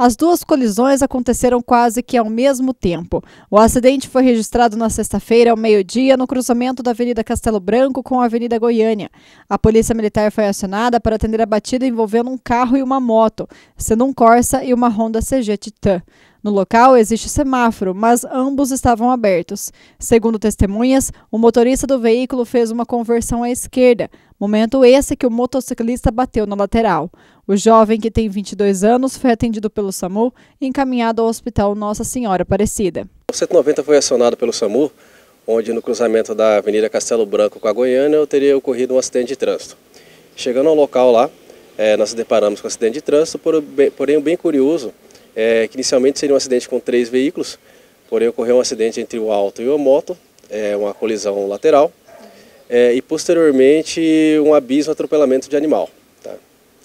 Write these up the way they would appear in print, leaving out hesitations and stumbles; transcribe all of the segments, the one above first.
As duas colisões aconteceram quase que ao mesmo tempo. O acidente foi registrado na sexta-feira, ao meio-dia, no cruzamento da Avenida Castelo Branco com a Avenida Goiânia. A Polícia Militar foi acionada para atender a batida envolvendo um carro e uma moto, sendo um Corsa e uma Honda CG Titan. No local existe semáforo, mas ambos estavam abertos. Segundo testemunhas, o motorista do veículo fez uma conversão à esquerda, momento esse que o motociclista bateu na lateral. O jovem, que tem 22 anos, foi atendido pelo SAMU e encaminhado ao Hospital Nossa Senhora Aparecida. O 190 foi acionado pelo SAMU, onde no cruzamento da Avenida Castelo Branco com a Goiânia teria ocorrido um acidente de trânsito. Chegando ao local lá, nós nos deparamos com um acidente de trânsito, porém bem curioso, que inicialmente seria um acidente com 3 veículos, porém ocorreu um acidente entre o auto e a moto, uma colisão lateral, e posteriormente um abismo, atropelamento de animal. Tá?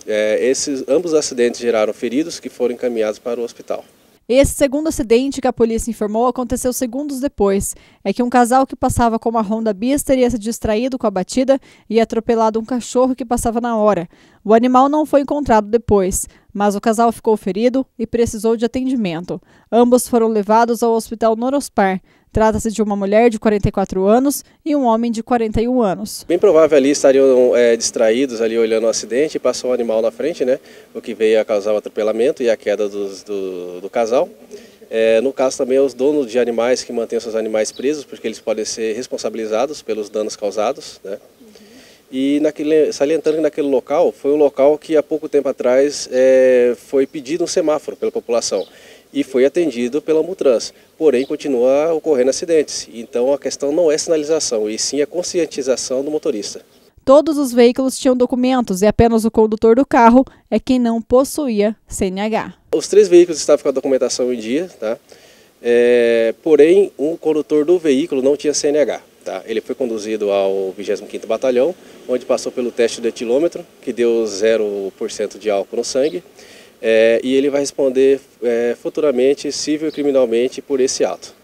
Ambos os acidentes geraram feridos que foram encaminhados para o hospital. Esse segundo acidente que a polícia informou aconteceu segundos depois. É que um casal que passava com uma Honda Bis teria se distraído com a batida e atropelado um cachorro que passava na hora. O animal não foi encontrado depois, mas o casal ficou ferido e precisou de atendimento. Ambos foram levados ao Hospital Norospar. Trata-se de uma mulher de 44 anos e um homem de 41 anos. Bem provável ali estariam distraídos ali olhando o acidente e passou um animal na frente, né? O que veio a causar o atropelamento e a queda do casal. No caso também os donos de animais que mantêm seus animais presos, porque eles podem ser responsabilizados pelos danos causados, né? E salientando que naquele local, foi um local que há pouco tempo atrás foi pedido um semáforo pela população e foi atendido pela Mutrans, porém continua ocorrendo acidentes. Então a questão não é sinalização, e sim a conscientização do motorista. Todos os veículos tinham documentos e apenas o condutor do carro é quem não possuía CNH. Os 3 veículos estavam com a documentação em dia, tá? Porém o condutor do veículo não tinha CNH. Tá? Ele foi conduzido ao 25º Batalhão, onde passou pelo teste do etilômetro, que deu 0% de álcool no sangue, e ele vai responder futuramente, civil e criminalmente, por esse ato.